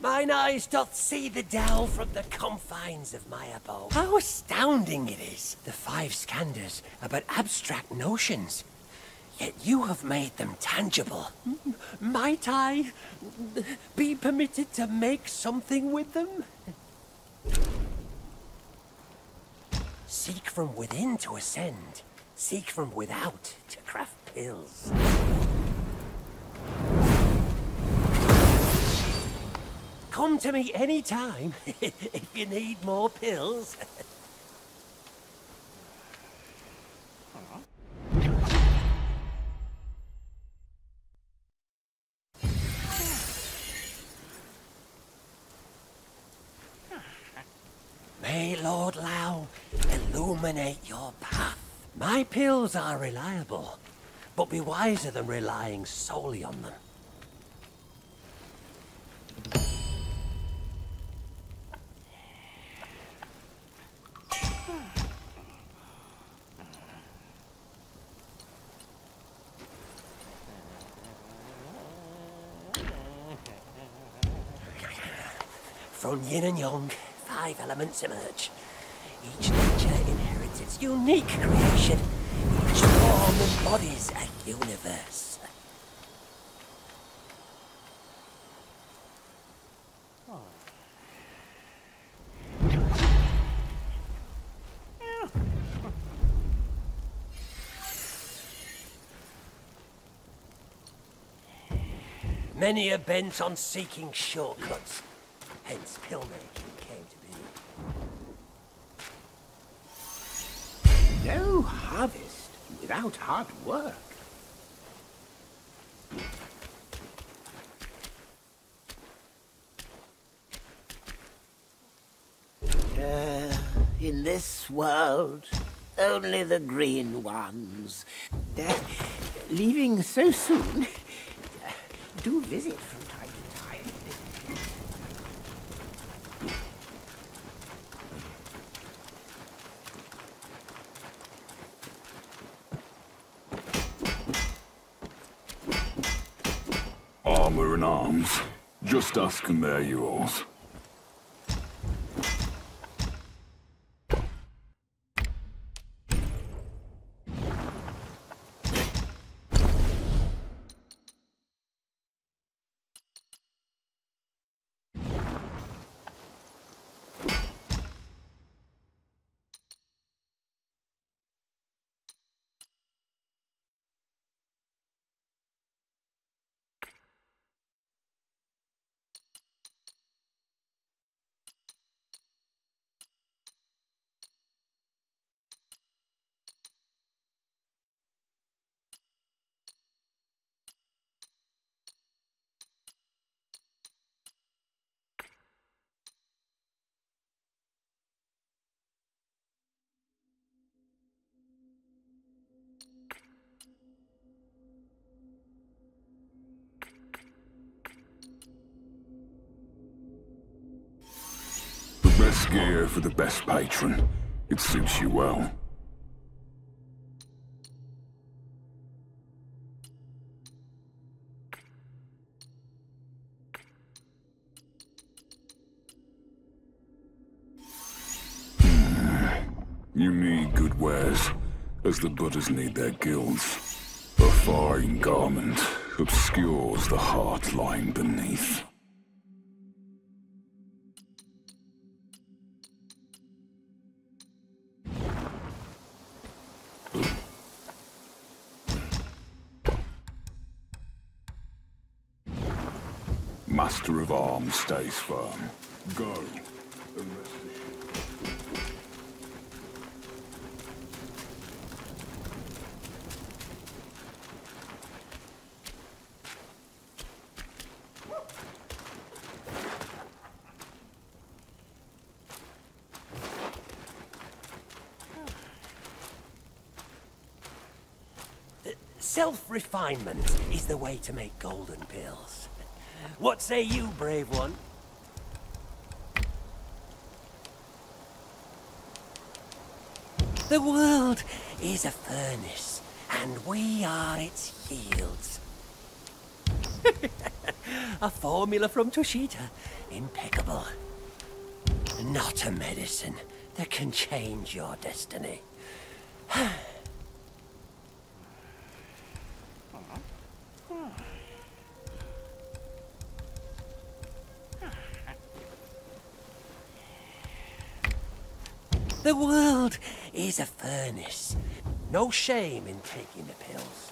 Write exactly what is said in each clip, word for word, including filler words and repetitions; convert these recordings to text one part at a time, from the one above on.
Mine eyes doth see the dell from the confines of my abode. How astounding it is, the five scanders about abstract notions. Yet you have made them tangible. Might I be permitted to make something with them? Seek from within to ascend. Seek from without to craft pills. Come to me any time if you need more pills. May Lord Lao illuminate your path. My pills are reliable, but be wiser than relying solely on them. From yin and yang, five elements emerge. Each nature inherits its unique creation. Each form embodies a universe. Many are bent on seeking shortcuts. Hence, pill making came to be. No harvest without hard work. Uh, in this world, only the green ones. Uh, leaving so soon, uh, do visit from time to time. Armor and arms. Just ask and they're yours. Best gear for the best patron. It suits you well. Hmm. You need good wares, as the budders need their guilds. A fine garment obscures the heart lying beneath. Master of arms stays firm. Go. And rest assured. Self-refinement is the way to make golden pills. What say you, brave one? The world is a furnace, and we are its yields. A formula from Toshita. Impeccable. Not a medicine that can change your destiny. The world is a furnace. No shame in taking the pills.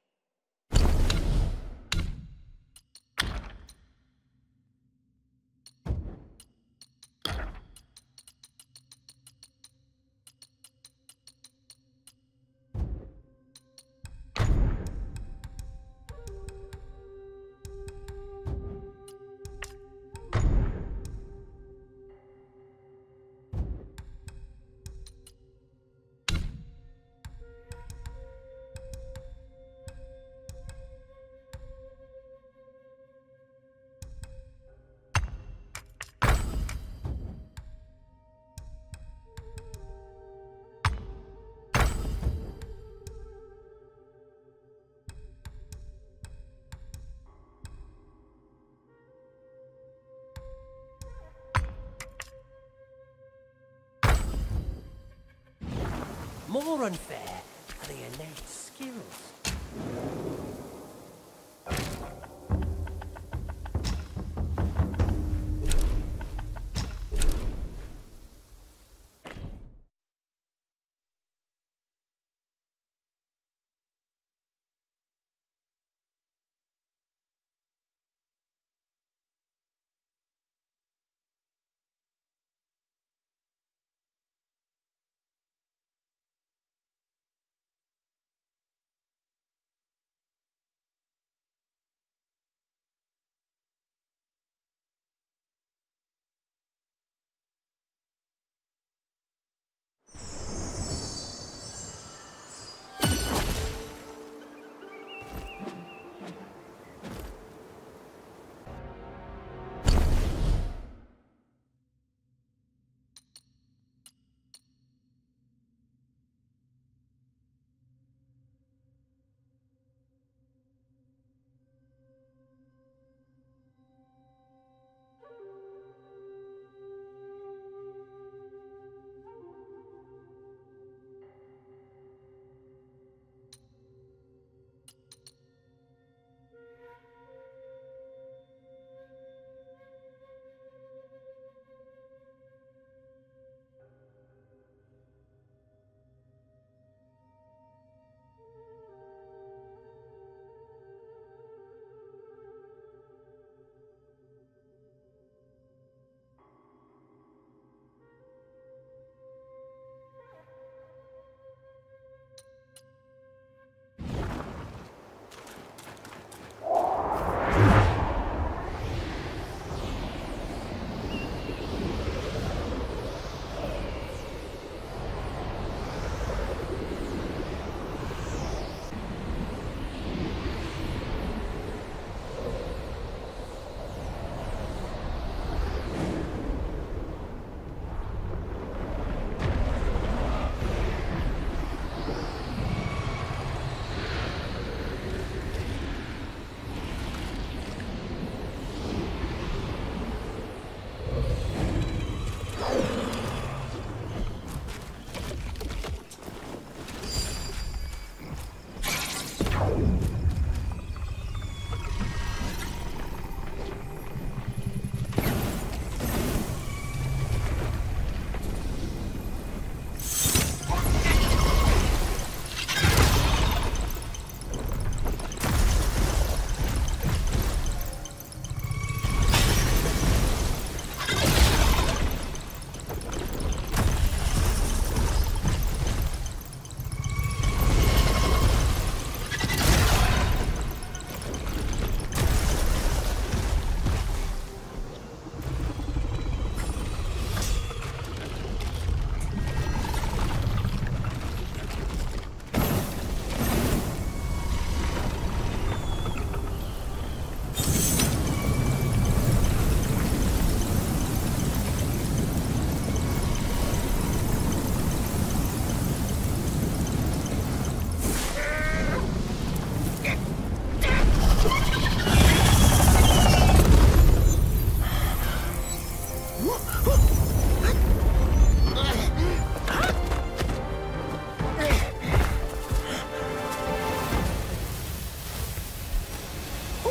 More unfair are the innate skills.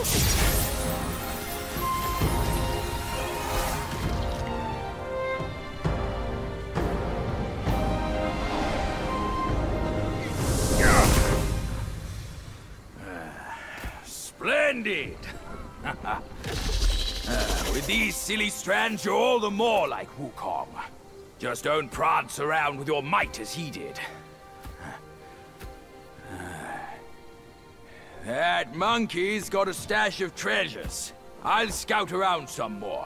Splendid! uh, with these silly strands, you're all the more like Wukong. Just don't prance around with your might as he did. That monkey's got a stash of treasures. I'll scout around some more.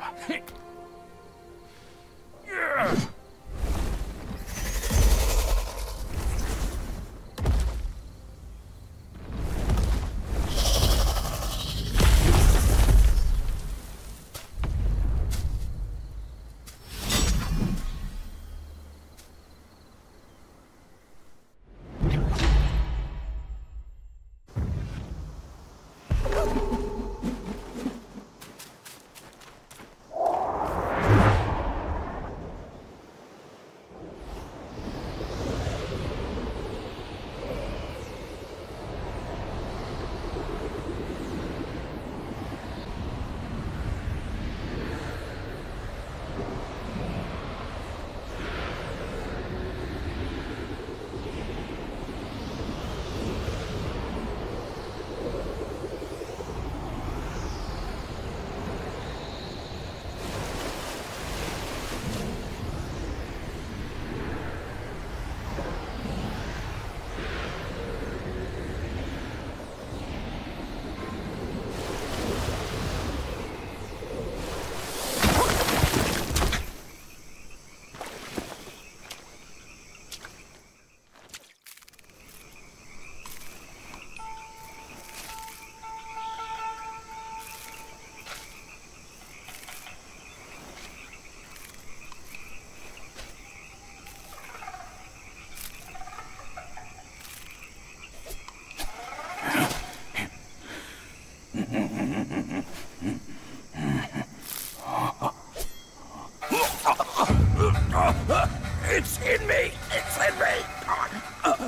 It's in me! It's in me! Oh,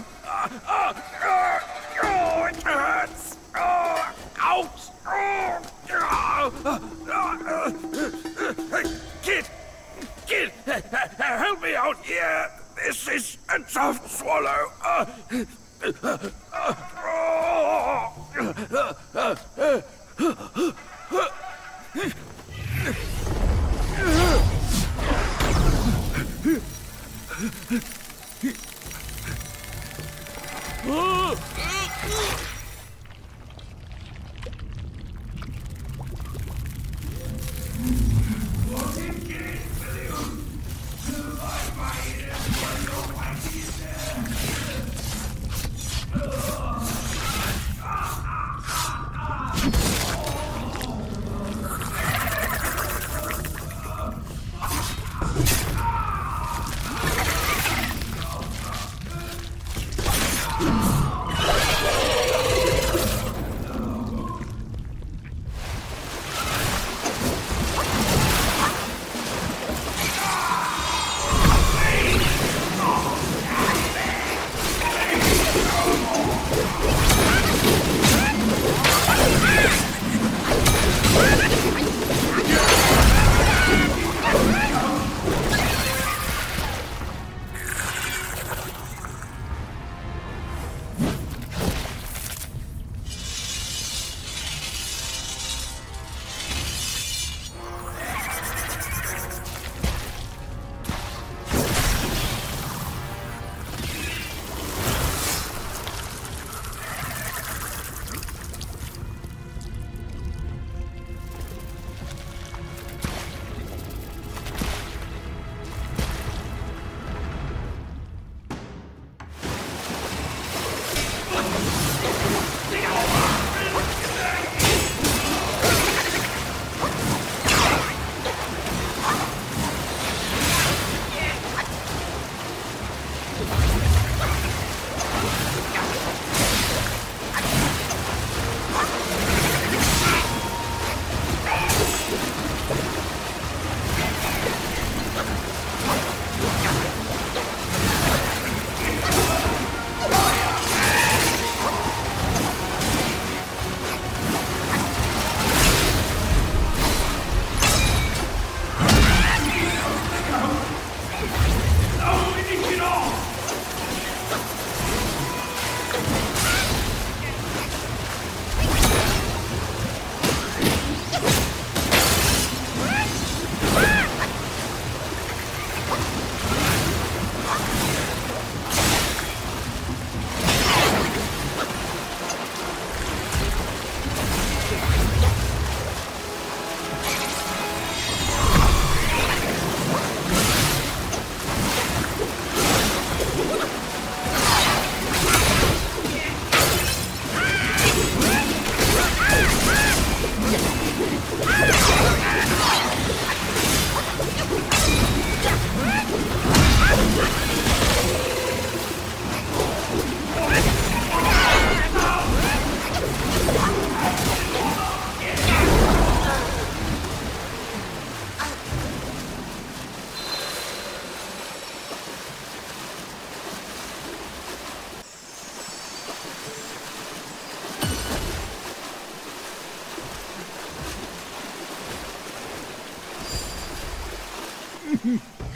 it hurts! Oh, ouch! Kid! Kid! Help me out here! This is a tough swallow!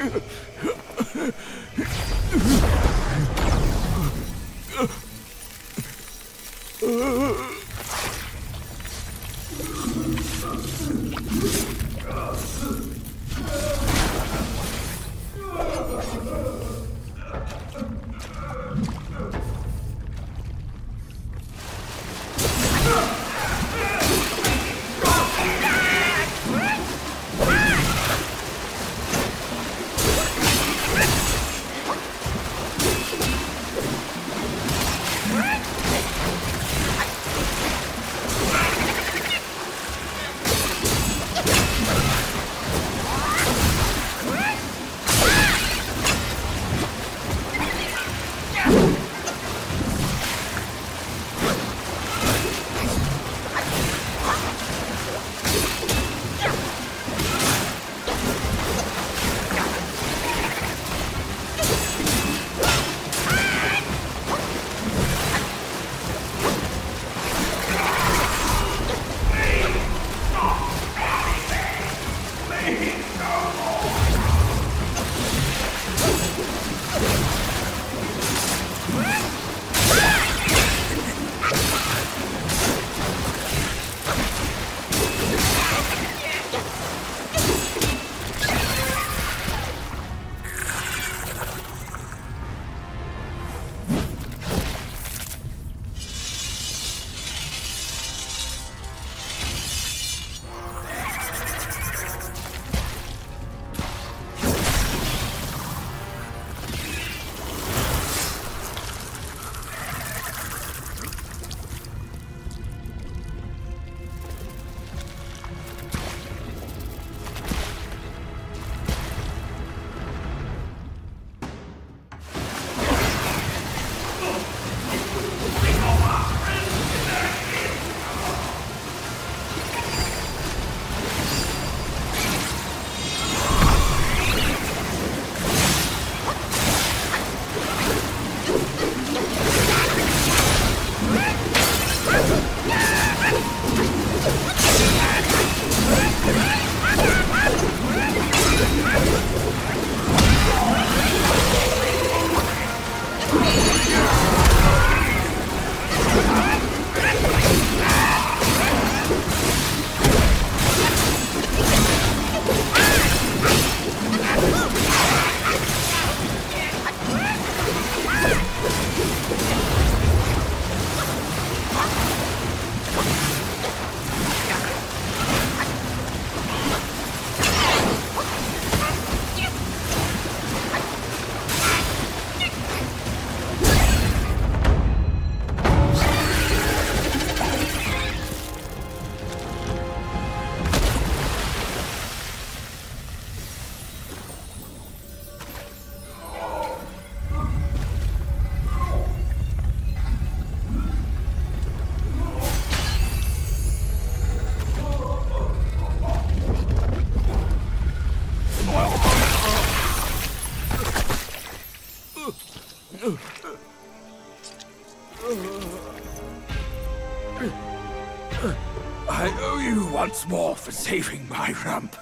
I owe you once more for saving my rump.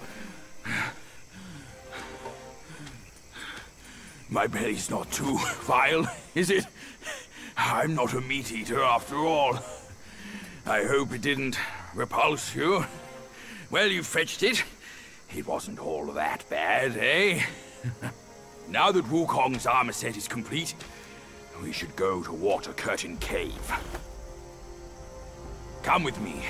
My belly's not too vile, is it? I'm not a meat eater after all. I hope it didn't repulse you. Well, you fetched it. It wasn't all that bad, eh? Now that Wukong's armor set is complete, we should go to Water Curtain Cave. Come with me.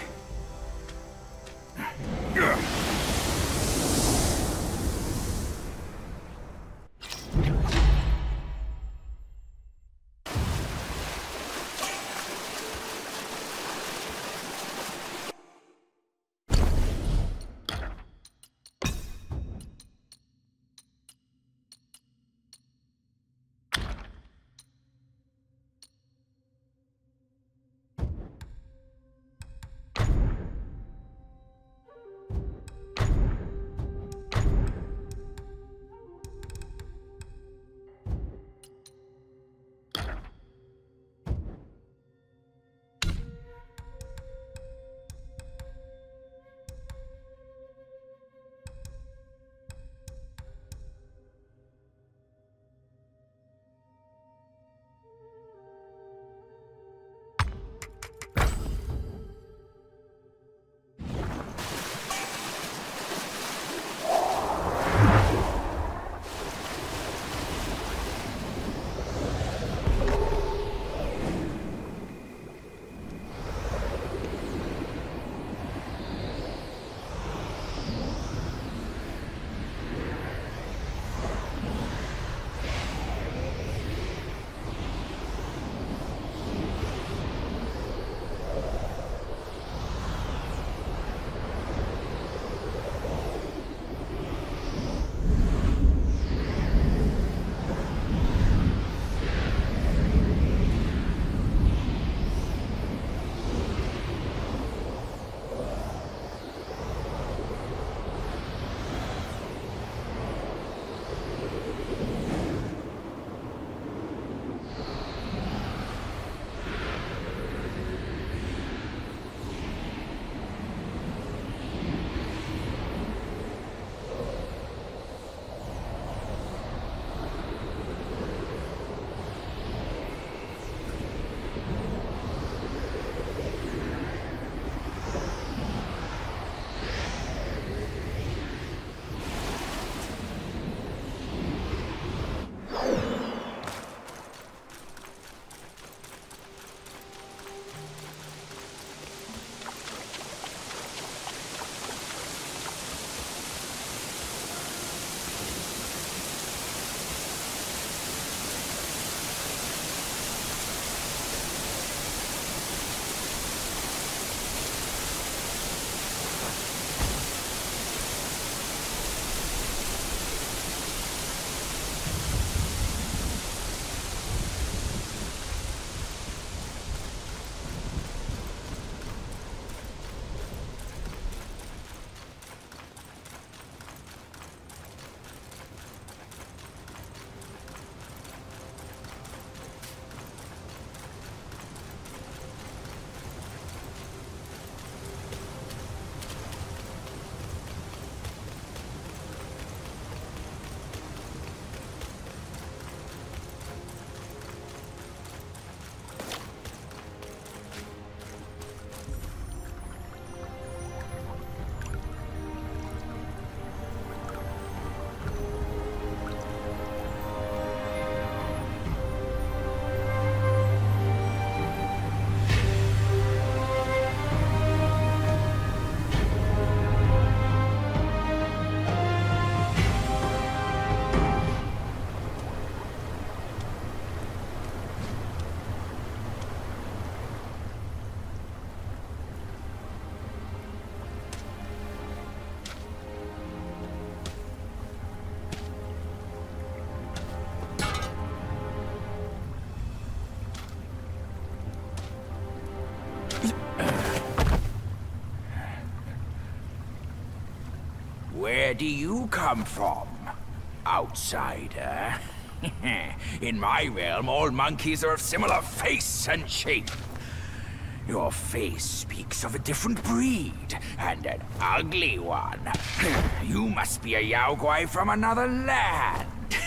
Where do you come from, outsider? In my realm, all monkeys are of similar face and shape. Your face speaks of a different breed, and an ugly one. You must be a Yao Guai from another land.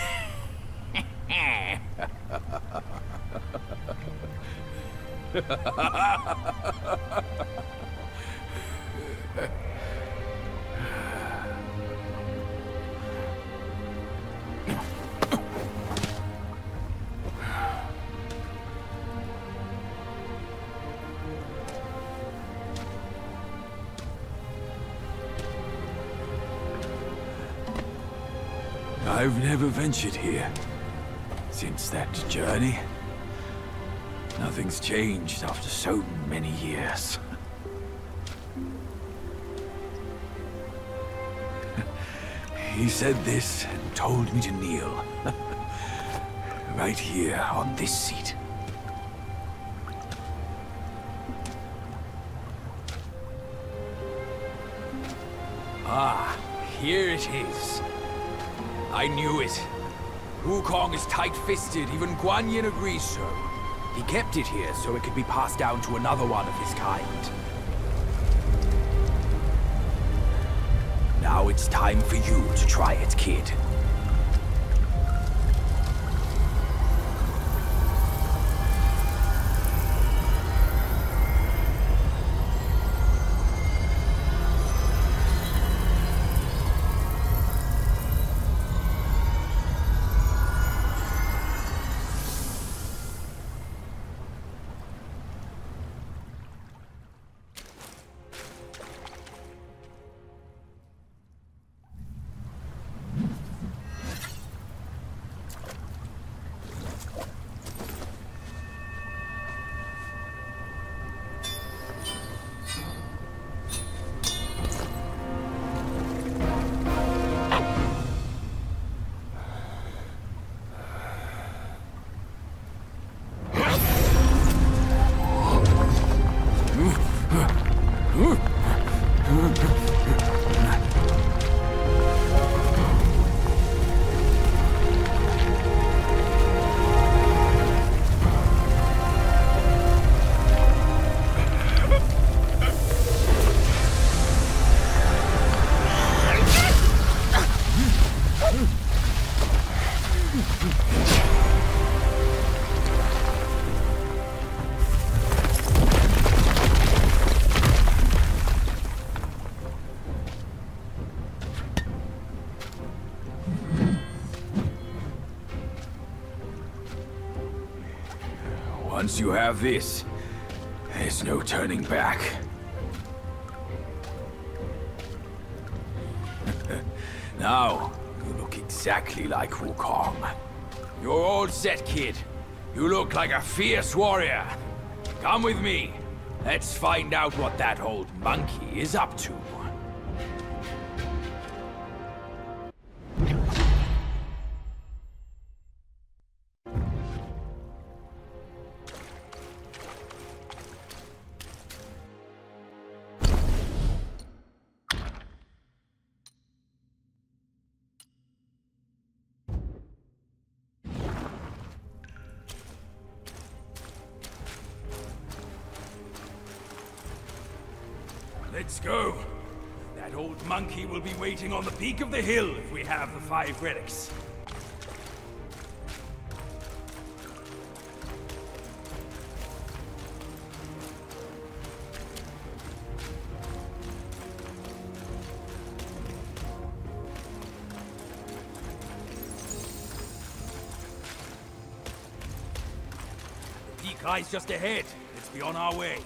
I've never ventured here. Since that journey, nothing's changed after so many years. He said this and told me to kneel. Right here on this seat. Ah, here it is. I knew it. Wukong is tight-fisted, even Guan Yin agrees so. He kept it here so it could be passed down to another one of his kind. Now it's time for you to try it, kid. Once you have this, there's no turning back. Now, you look exactly like Wukong. You're all set, kid. You look like a fierce warrior. Come with me. Let's find out what that old monkey is up to. Let's go. That old monkey will be waiting on the peak of the hill if we have the five relics. The peak lies just ahead. Let's be on our way.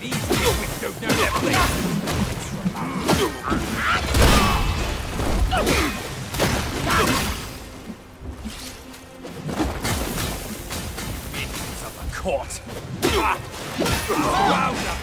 Caught. Ah. Round up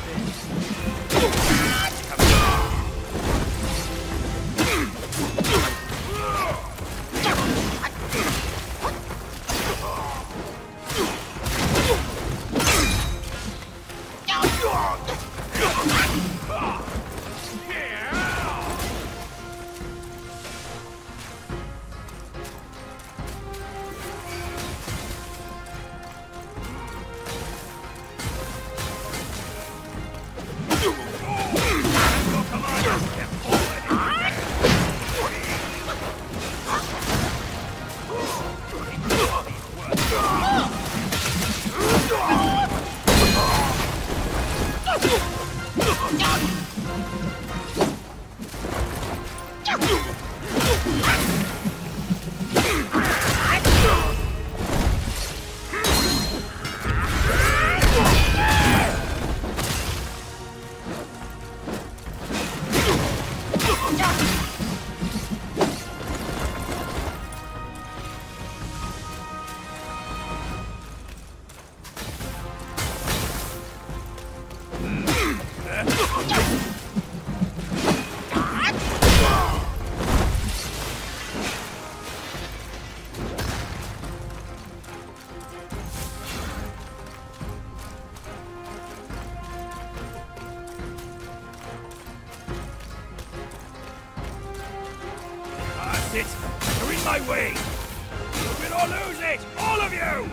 it! You're in my way! Move it or lose it! All of you!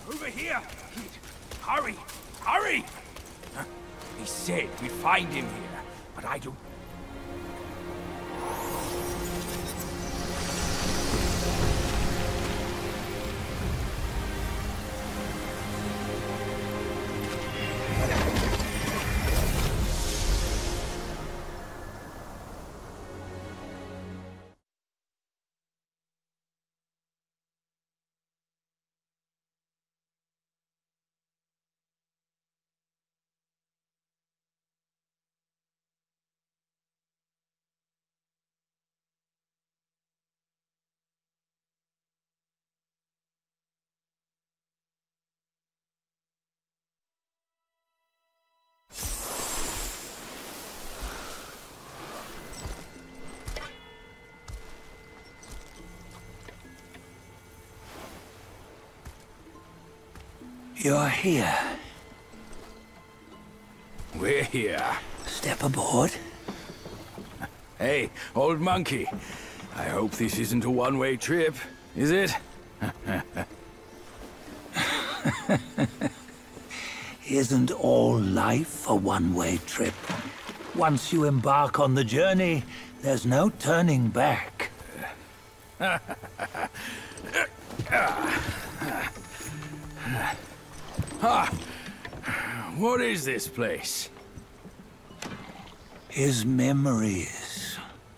Over here! Hurry! Hurry! He said we'd find him here, but I don't... You're here. We're here. Step aboard. Hey, old monkey. I hope this isn't a one-way trip, is it? Isn't all life a one-way trip? Once you embark on the journey, there's no turning back. Ah, what is this place? His memories.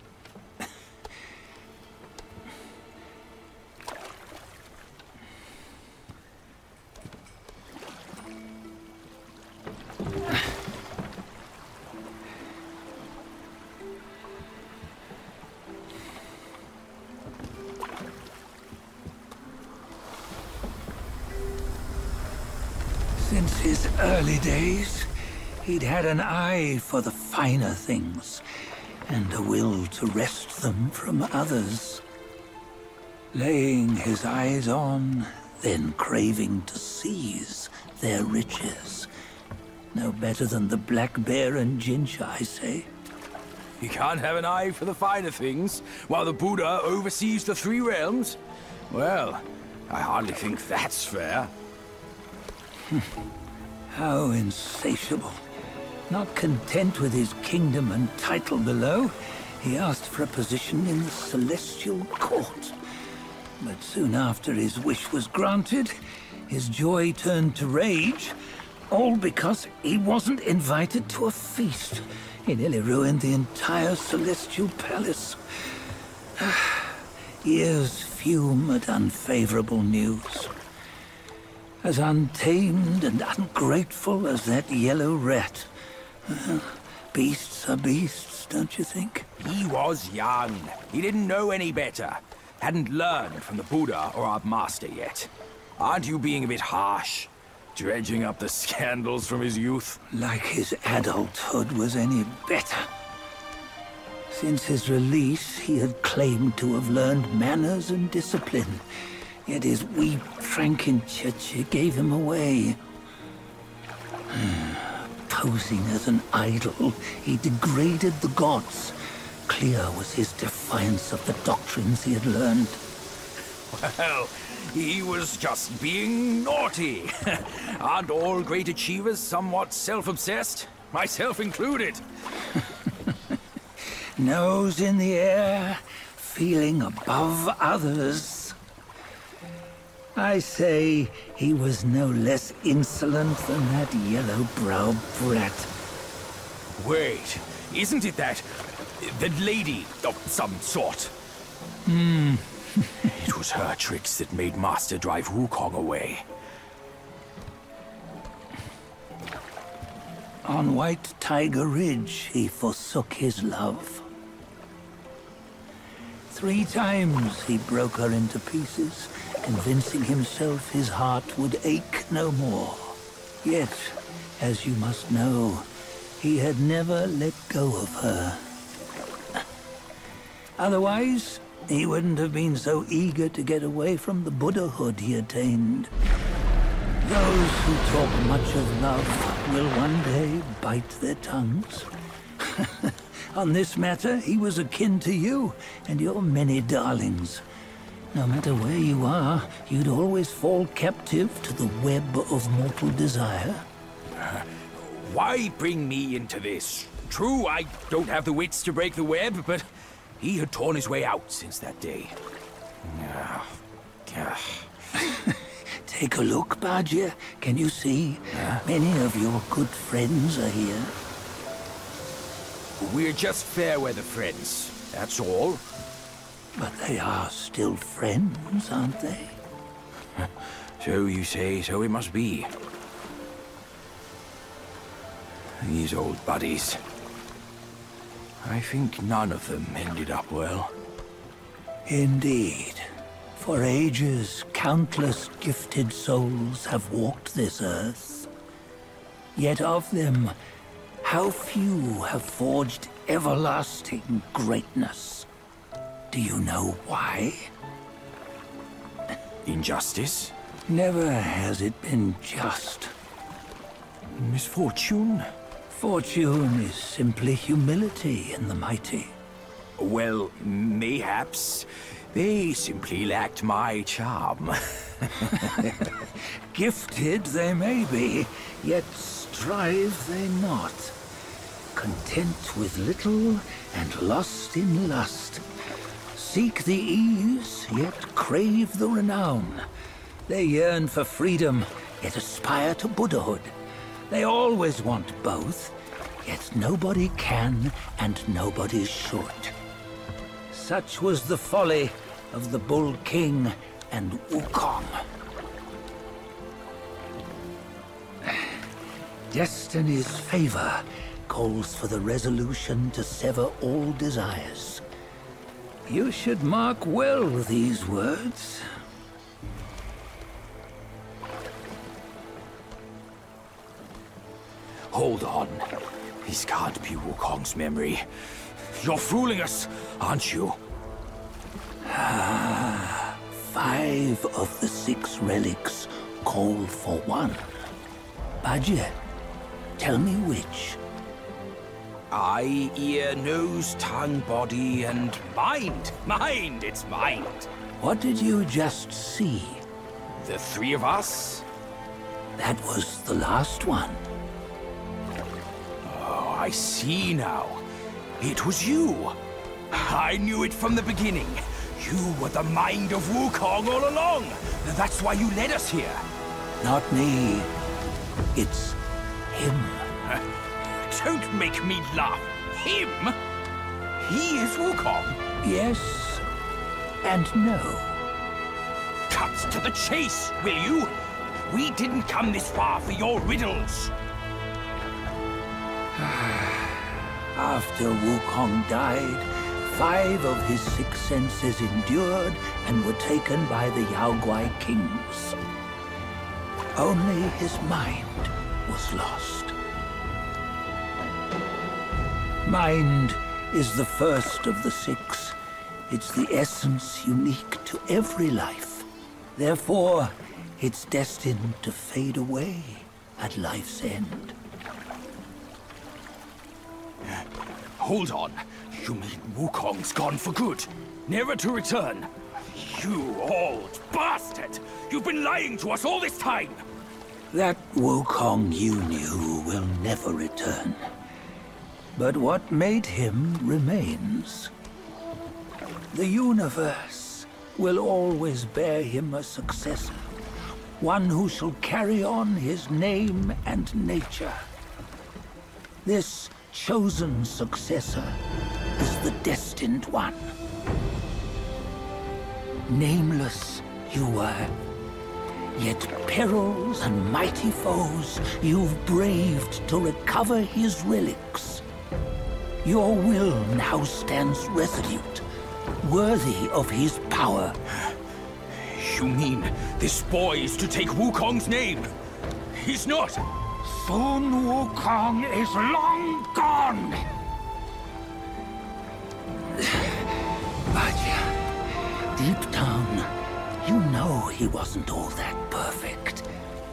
Since his early days, he'd had an eye for the finer things, and a will to wrest them from others. Laying his eyes on, then craving to seize their riches. No better than the Black Bear and Jincha, I say. You can't have an eye for the finer things, while the Buddha oversees the three realms? Well, I hardly think that's fair. How insatiable. Not content with his kingdom and title below, he asked for a position in the Celestial Court. But soon after his wish was granted, his joy turned to rage, all because he wasn't invited to a feast. He nearly ruined the entire Celestial Palace. Ears fume at unfavorable news. As untamed and ungrateful as that yellow rat. Uh, beasts are beasts, don't you think? He was young. He didn't know any better. Hadn't learned from the Buddha or our master yet. Aren't you being a bit harsh? Dredging up the scandals from his youth? Like his adulthood was any better. Since his release, he had claimed to have learned manners and discipline. Yet his weak Frankenchurch gave him away. Posing as an idol, he degraded the gods. Clear was his defiance of the doctrines he had learned. Well, he was just being naughty. Aren't all great achievers somewhat self-obsessed? Myself included. Nose in the air, feeling above others. I say he was no less insolent than that yellow-browed brat. Wait, isn't it that... that lady of some sort? Hmm. It was her tricks that made Master drive Wukong away. On White Tiger Ridge, he forsook his love. Three times he broke her into pieces, convincing himself his heart would ache no more. Yet, as you must know, he had never let go of her. Otherwise, he wouldn't have been so eager to get away from the Buddhahood he attained. Those who talk much of love will one day bite their tongues. On this matter, he was akin to you and your many darlings. No matter where you are, you'd always fall captive to the web of mortal desire. Uh, why bring me into this? True, I don't have the wits to break the web, but he had torn his way out since that day. Uh, uh. Take a look, Badger. Can you see? Huh? Many of your good friends are here. We're just fair weather friends, that's all. But they are still friends, aren't they? So you say, so it must be. These old buddies. I think none of them ended up well. Indeed. For ages, countless gifted souls have walked this earth. Yet of them, how few have forged everlasting greatness? Do you know why? Injustice? Never has it been just. Misfortune? Fortune is simply humility in the mighty. Well, mayhaps. They simply lacked my charm. Gifted they may be, yet strive they not. Content with little and lost in lust. Seek the ease, yet crave the renown. They yearn for freedom, yet aspire to Buddhahood. They always want both, yet nobody can and nobody should. Such was the folly of the Bull King and Wukong. Destiny's favor calls for the resolution to sever all desires. You should mark well these words. Hold on. This can't be Wukong's memory. You're fooling us, aren't you? Ah, five of the six relics call for one. Badger, tell me which. Eye, ear, nose, tongue, body, and mind. Mind, it's mind. What did you just see? The three of us? That was the last one. Oh, I see now. It was you. I knew it from the beginning. You were the mind of Wukong all along. That's why you led us here. Not me. It's him. Don't make me laugh. Him? He is Wukong? Yes and no. Cut to the chase, will you? We didn't come this far for your riddles. After Wukong died, five of his six senses endured and were taken by the Yaoguai kings. Only his mind was lost. Mind is the first of the six. It's the essence unique to every life. Therefore, it's destined to fade away at life's end. Hold on. You mean Wukong's gone for good? Never to return? You old bastard! You've been lying to us all this time! That Wukong you knew will never return. But what made him remains. The universe will always bear him a successor. One who shall carry on his name and nature. This chosen successor is the destined one. Nameless you were, yet perils and mighty foes you've braved to recover his relics. Your will now stands resolute, worthy of his power. You mean this boy is to take Wukong's name? He's not! Sun Wukong is long gone! But deep down, you know he wasn't all that perfect.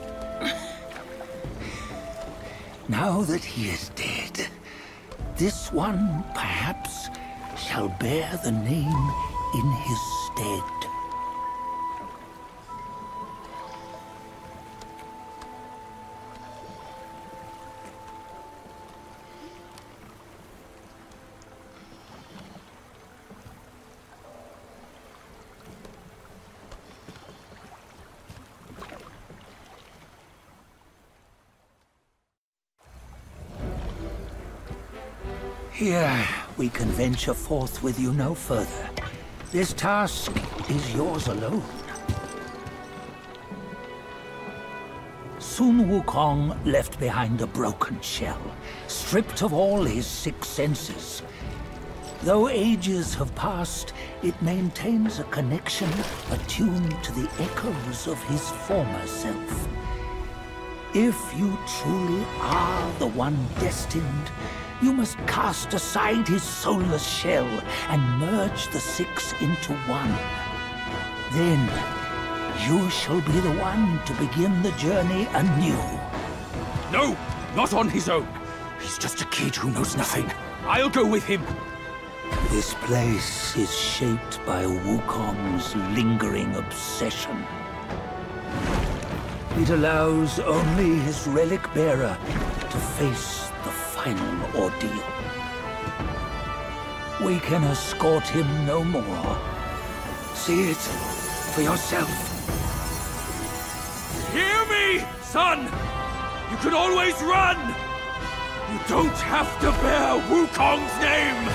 Now that he is dead, this one, perhaps, shall bear the name in his stead. Here, we can venture forth with you no further. This task is yours alone. Sun Wukong left behind a broken shell, stripped of all his six senses. Though ages have passed, it maintains a connection attuned to the echoes of his former self. If you truly are the one destined, you must cast aside his soulless shell and merge the six into one. Then, you shall be the one to begin the journey anew. No! Not on his own! He's just a kid who knows nothing. I'll go with him! This place is shaped by Wukong's lingering obsession. It allows only his relic bearer to face the final ordeal. We can escort him no more. See it for yourself. Hear me, son! You can always run! You don't have to bear Wukong's name!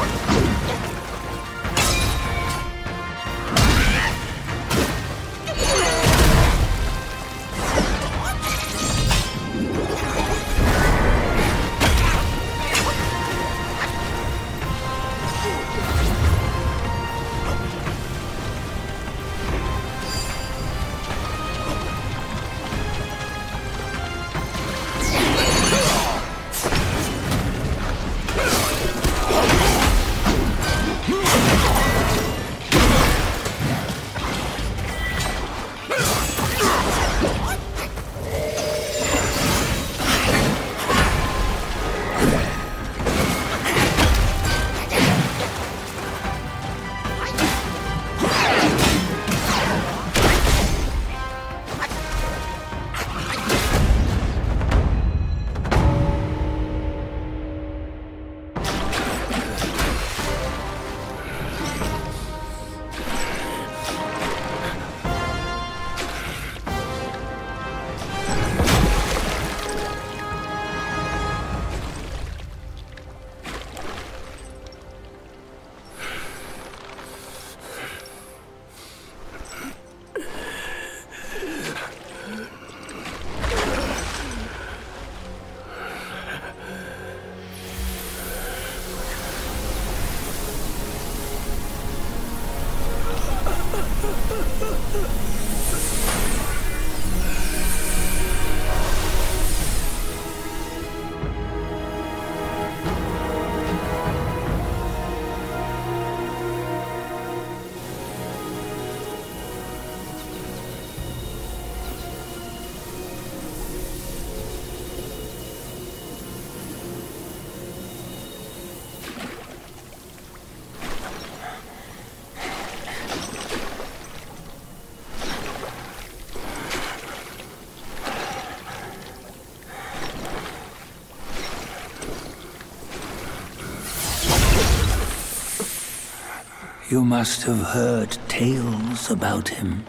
You must have heard tales about him.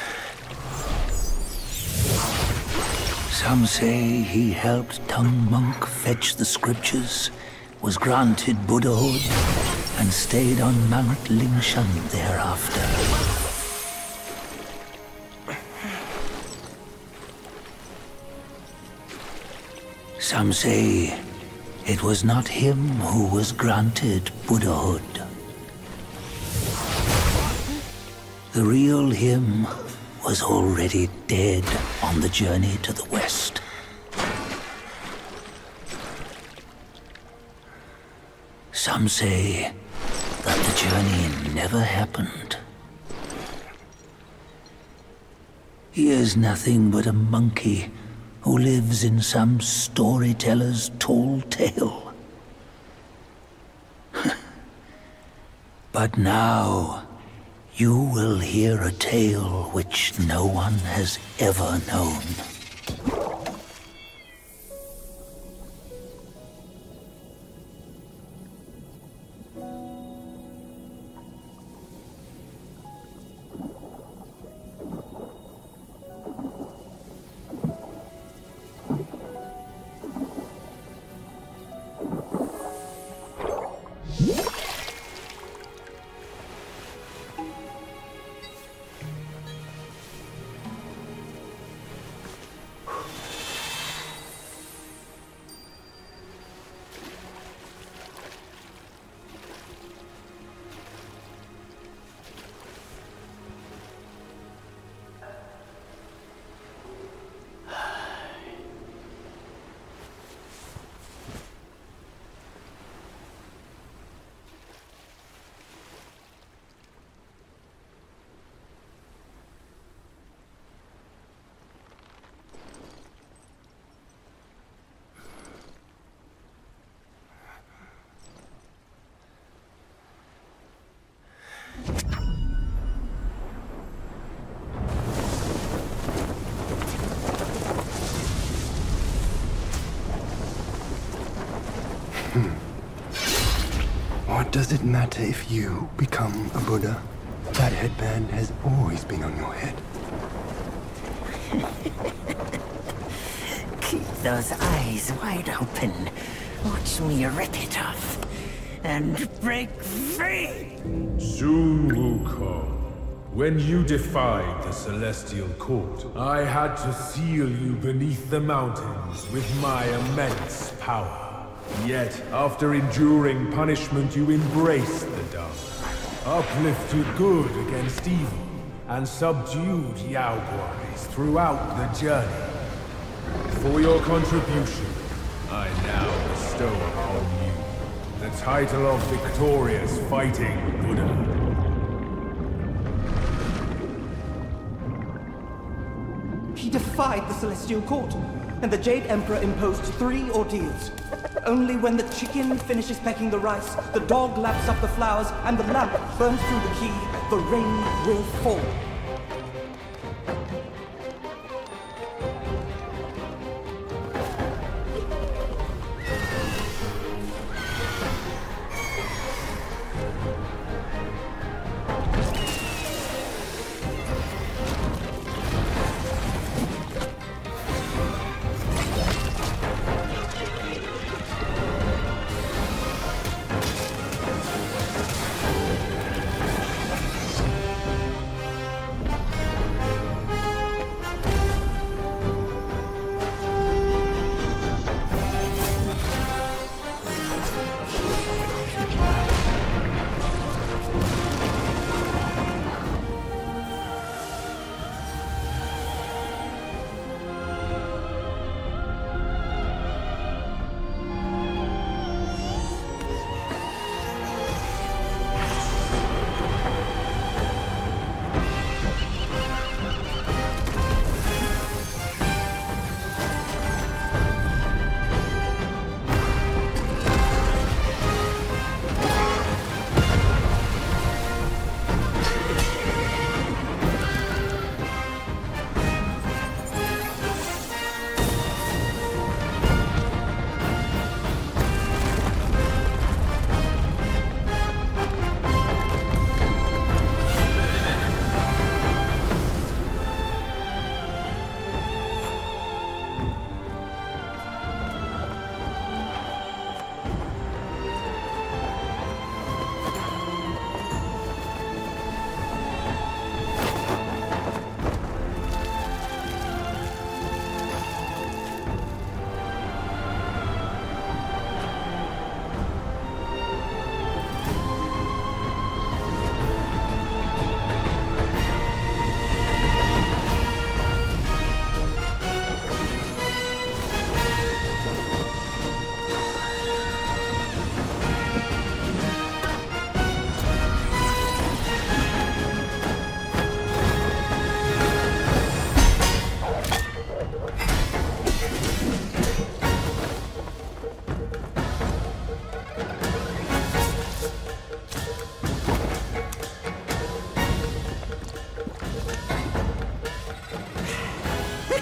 Some say he helped Tung Monk fetch the scriptures, was granted Buddhahood, and stayed on Mount Lingshan thereafter. Some say it was not him who was granted Buddhahood. The real him was already dead on the journey to the west. Some say that the journey never happened. He is nothing but a monkey who lives in some storyteller's tall tale. But now, you will hear a tale which no one has ever known. What does it matter if you become a Buddha? That headband has always been on your head. Keep those eyes wide open. Watch me rip it off. and break free! Sun Wukong, when you defied the Celestial Court, I had to seal you beneath the mountains with my immense power. Yet, after enduring punishment, you embraced the dark, uplifted good against evil, and subdued Yao Guais throughout the journey. For your contribution, I now bestow upon you the title of Victorious Fighting Buddha. He defied the Celestial Court, and the Jade Emperor imposed three ordeals. Only when the chicken finishes pecking the rice, the dog laps up the flowers, and the lamp burns through the key, the rain will fall.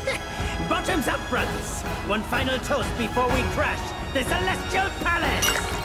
Bottoms up, brothers! One final toast before we crash the Celestial Palace!